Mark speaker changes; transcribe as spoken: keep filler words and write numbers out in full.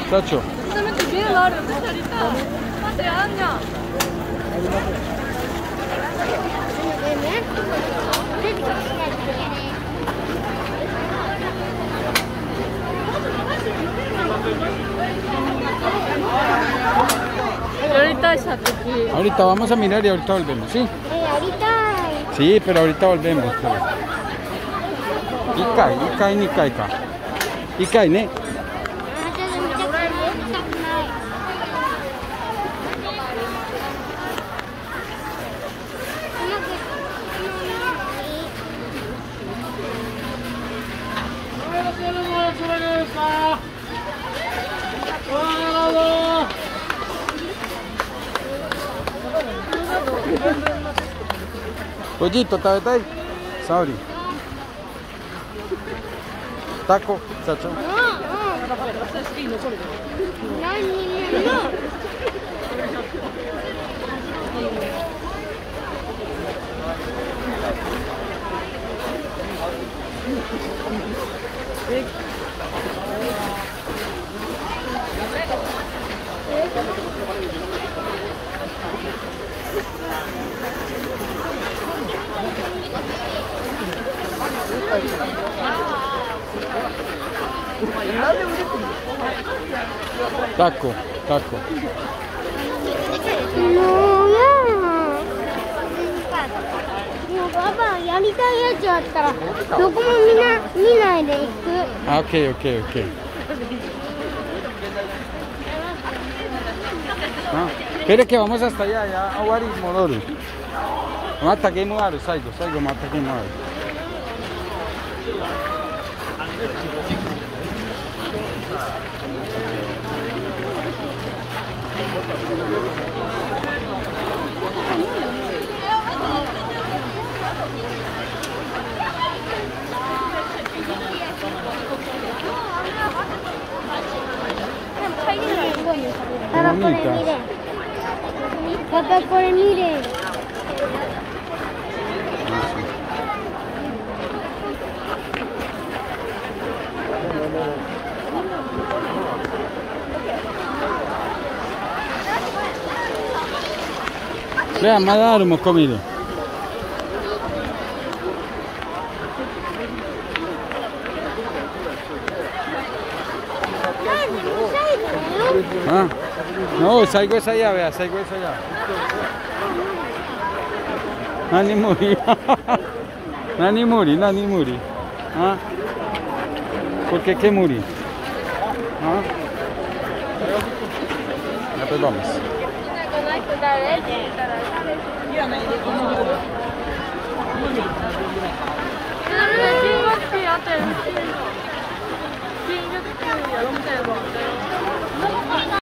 Speaker 1: Chacho.
Speaker 2: Justamente bien largo, ahorita. Hace años. Y ahorita está aquí.
Speaker 1: Ahorita vamos a mirar y ahorita volvemos, ¿sí?
Speaker 3: Eh, ahorita.
Speaker 1: Sí, pero ahorita volvemos. Pues. Ikai, Ikai, ni Ikai, ka. Ikai, ne. Pollito, ¿tabetai? Sauri. Taco, chacho.
Speaker 3: No, no. No, niña, no.
Speaker 1: Taco, taco.
Speaker 3: No, no.もうパパやりたいやつあったらどこも見な見ないで行く。
Speaker 1: Ah, ok, ok, ok. Ah, espere que vamos hasta allá, ya a Wari Modoru. Mata que muaru, saigo, saigo, mata que muaru.
Speaker 3: Papá, por el mire. Papá, por el mire.
Speaker 1: Vea, más hemos comido. Ah, no, Saigo es allá, vea, Saigo es allá. Nani muri. Nani muri, Nani muri. ¿Ah? ¿Por qué qué muri? ¿Ah? Ya pues vamos.